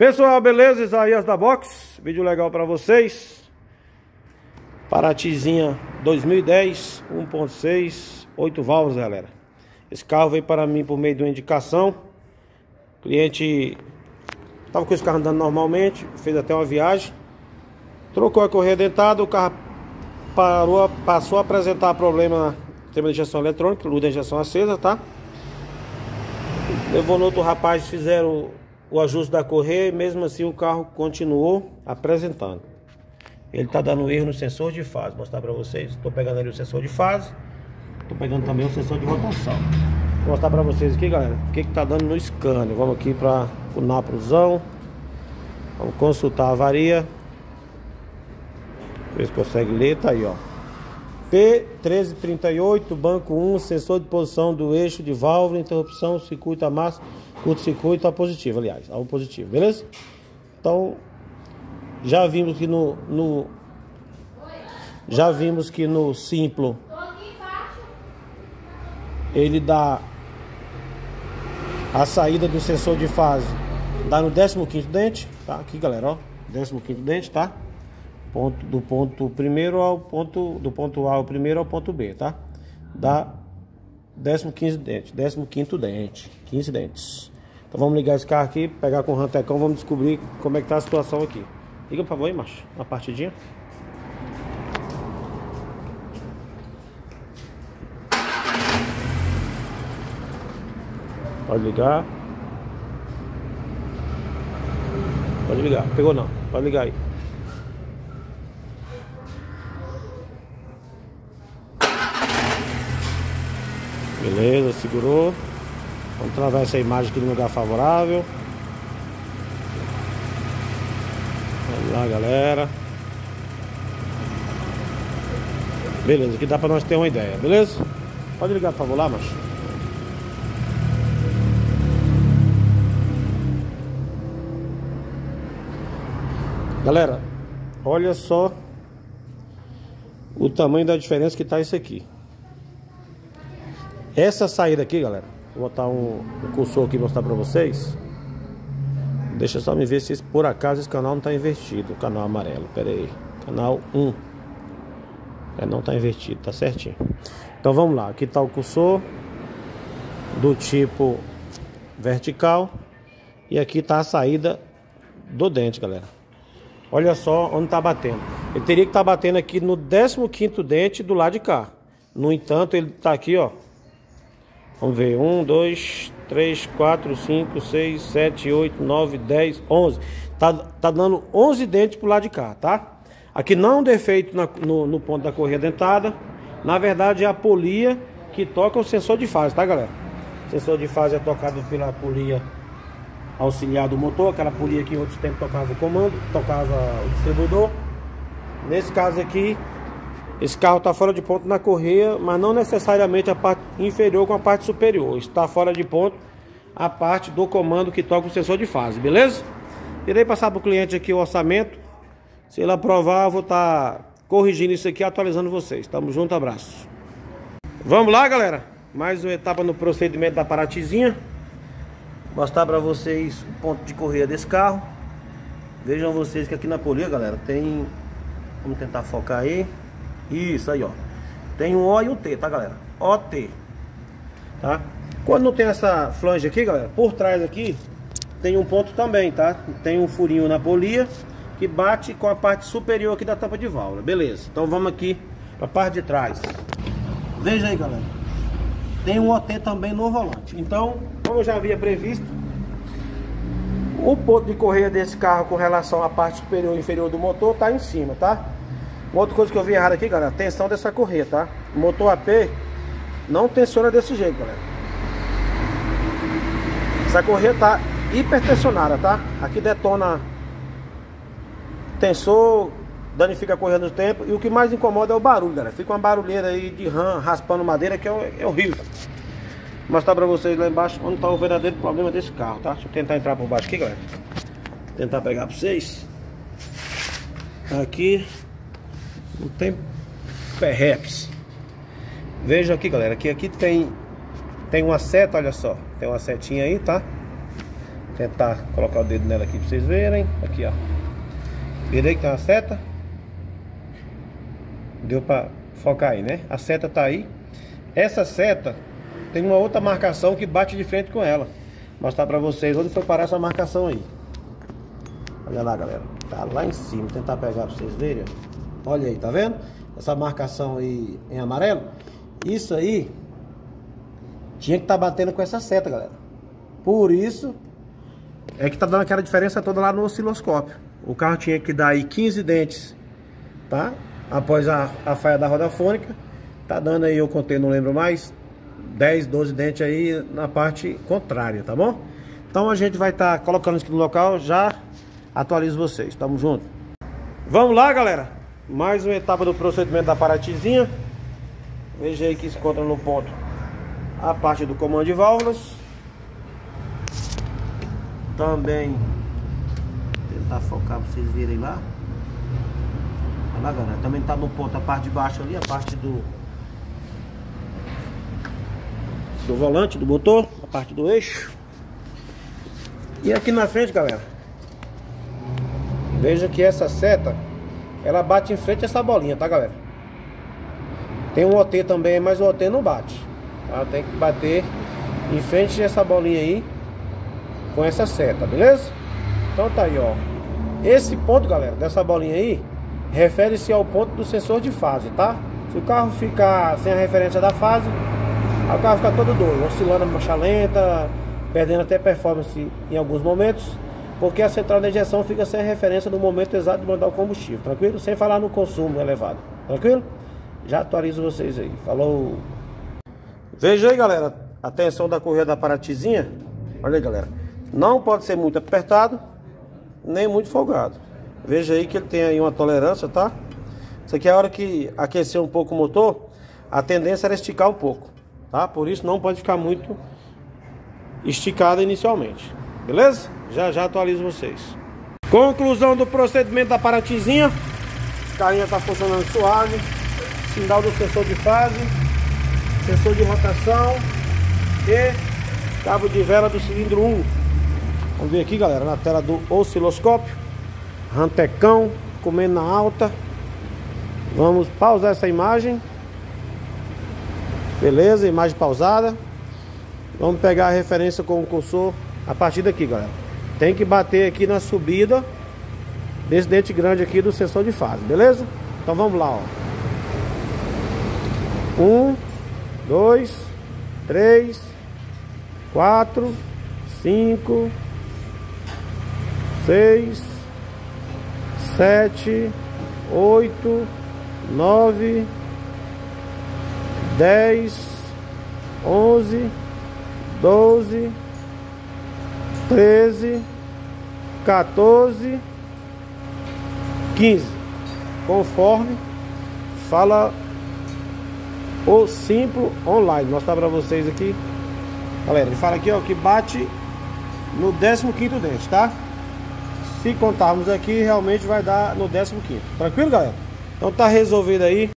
Pessoal, beleza? Isaías da Box, vídeo legal pra vocês. Paratizinha 2010, 1.6, 8 válvulas, galera. Esse carro veio para mim por meio de uma indicação. O cliente tava com esse carro andando normalmente, fez até uma viagem, trocou a correia dentada, o carro passou a apresentar problema no sistema de injeção eletrônica, luz da injeção acesa, tá? Levou no outro rapaz, fizeram o ajuste da correia e mesmo assim o carro continuou apresentando. Ele tá dando erro no sensor de fase. Vou mostrar para vocês. Estou pegando ali o sensor de fase. Estou pegando também o sensor de rotação. Vou mostrar para vocês aqui, galera, o que tá dando no scanner. Vamos aqui para o naprozão. Vamos consultar a avaria. Ver se consegue ler. Tá aí, ó. P1338, banco 1, sensor de posição do eixo de válvula, interrupção, circuito a massa, curto-circuito, a positivo, aliás, algo positivo, beleza? Então, já vimos que no Simplo ele dá a saída do sensor de fase, dá no 15º dente, tá? Aqui, galera, ó, 15º dente, tá? Do ponto primeiro ao ponto, do ponto A ao primeiro ao ponto B, tá? Dá 15º dente, 15º dente, 15 dentes. Então vamos ligar esse carro aqui, pegar com o rantecão, vamos descobrir como é que tá a situação aqui. Liga, por favor, aí, macho, uma partidinha. Pode ligar. Pode ligar, pegou não, pode ligar aí. Beleza, segurou. Vamos travar essa imagem aqui no lugar favorável. Vamos lá, galera. Beleza, aqui dá pra nós ter uma ideia, beleza? Pode ligar, por favor, lá, macho. Galera, olha só o tamanho da diferença que tá isso aqui. Essa saída aqui, galera, vou botar um cursor aqui e mostrar pra vocês. Deixa só me ver se por acaso esse canal não tá invertido. O canal amarelo, pera aí. Canal 1. Não tá invertido, tá certinho. Então vamos lá, aqui tá o cursor do tipo vertical. E aqui tá a saída do dente, galera. Olha só onde tá batendo. Ele teria que estar batendo aqui no 15º dente do lado de cá. No entanto, ele tá aqui, ó. Vamos ver, 1, 2, 3, 4, 5, 6, 7, 8, 9, 10, 11. Tá dando 11 dentes pro lado de cá, tá? Aqui não é um defeito no ponto da correia dentada. Na verdade é a polia que toca o sensor de fase, tá, galera? O sensor de fase é tocado pela polia auxiliar do motor. Aquela polia que em outros tempos tocava o comando, tocava o distribuidor. Nesse caso aqui, esse carro está fora de ponto na correia, mas não necessariamente a parte inferior com a parte superior. Está fora de ponto a parte do comando que toca o sensor de fase, beleza? Irei passar para o cliente aqui o orçamento. Se ele aprovar, eu vou estar corrigindo isso aqui, atualizando vocês. Tamo junto, abraço. Vamos lá, galera. Mais uma etapa no procedimento da paratizinha. Vou mostrar para vocês o ponto de correia desse carro. Vejam vocês que aqui na polia, galera, tem... Vamos tentar focar aí. Isso aí, ó. Tem um O e um T, tá, galera? OT. Tá? Quando não tem essa flange aqui, galera, por trás aqui tem um ponto também, tá? Tem um furinho na polia que bate com a parte superior aqui da tampa de válvula. Beleza. Então vamos aqui pra parte de trás. Veja aí, galera. Tem um OT também no volante. Então, como eu já havia previsto, o ponto de correia desse carro com relação à parte superior e inferior do motor tá em cima, tá? Uma outra coisa que eu vi errado aqui, galera, tensão dessa correia, tá? O motor AP não tensiona desse jeito, galera. Essa correia tá hipertensionada, tá? Aqui detona tensor, danifica a correia no tempo. E o que mais incomoda é o barulho, galera. Fica uma barulheira aí de rã raspando madeira que é horrível. Vou mostrar pra vocês lá embaixo onde tá o verdadeiro problema desse carro, tá? Deixa eu tentar entrar por baixo aqui, galera. Tentar pegar pra vocês. Aqui não tem perreps. Veja aqui, galera, que aqui tem uma seta, olha só. Tem uma setinha aí, tá? Tentar colocar o dedo nela aqui pra vocês verem. Aqui, ó. Virei que tem uma seta. Deu pra focar aí, né? A seta tá aí. Essa seta tem uma outra marcação que bate de frente com ela. Vou mostrar pra vocês onde foi parar essa marcação aí. Olha lá, galera. Tá lá em cima. Vou tentar pegar pra vocês verem. Olha aí, tá vendo? Essa marcação aí em amarelo. Isso aí tinha que estar batendo com essa seta, galera. Por isso é que tá dando aquela diferença toda lá no osciloscópio. O carro tinha que dar aí 15 dentes, tá? Após a falha da roda fônica. Tá dando aí, eu contei, não lembro mais, 10, 12 dentes aí na parte contrária, tá bom? Então a gente vai estar colocando isso aqui no local. Já atualizo vocês, tamo junto. Vamos lá, galera. Mais uma etapa do procedimento da Paratyzinha. Veja aí que se encontra no ponto a parte do comando de válvulas. Também tentar focar pra vocês verem lá. Olha lá, galera. Também tá no ponto a parte de baixo ali, a parte do volante, do motor, a parte do eixo. E aqui na frente, galera, veja que essa seta, ela bate em frente a essa bolinha, tá, galera? Tem um OT também, mas o OT não bate, tá? Tem que bater em frente a essa bolinha aí com essa seta, beleza? Então tá aí, ó. Esse ponto, galera, dessa bolinha aí refere-se ao ponto do sensor de fase, tá? Se o carro ficar sem a referência da fase, aí o carro fica todo doido, oscilando a marcha lenta, perdendo até performance em alguns momentos, porque a central de injeção fica sem referência no momento exato de mandar o combustível, tranquilo? Sem falar no consumo elevado, tranquilo? Já atualizo vocês aí, falou! Veja aí, galera, a tensão da correia da Paratyzinha. Olha aí, galera, não pode ser muito apertado, nem muito folgado. Veja aí que ele tem aí uma tolerância, tá? Isso aqui é a hora que aquecer um pouco o motor, a tendência era esticar um pouco, tá? Por isso não pode ficar muito esticada inicialmente, beleza? Já atualizo vocês. Conclusão do procedimento da Paratyzinha. O carrinho tá funcionando suave. Sinal do sensor de fase, sensor de rotação e cabo de vela do cilindro 1. Vamos ver aqui, galera, na tela do osciloscópio. Rantecão comendo na alta. Vamos pausar essa imagem. Beleza, imagem pausada. Vamos pegar a referência com o cursor a partir daqui, galera. Tem que bater aqui na subida desse dente grande aqui do sensor de fase, beleza? Então vamos lá, ó. 1, 2, 3, 4, 5, 6, 7, 8, 9, 10, 11, 12, 13, 14, 15. Conforme fala o Simplo Online. Vou mostrar pra vocês aqui. Galera, ele fala aqui, ó, que bate no 15º dente, tá? Se contarmos aqui, realmente vai dar no 15º. Tranquilo, galera? Então tá resolvido aí.